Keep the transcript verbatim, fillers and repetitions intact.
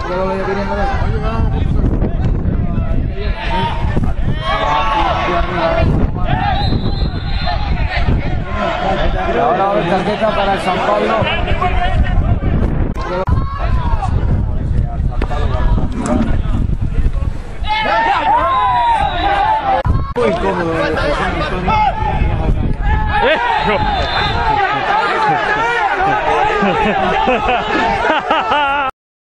Ahora va a haber tarjeta para el San Pablo. Muy cómodo. ¡Eh!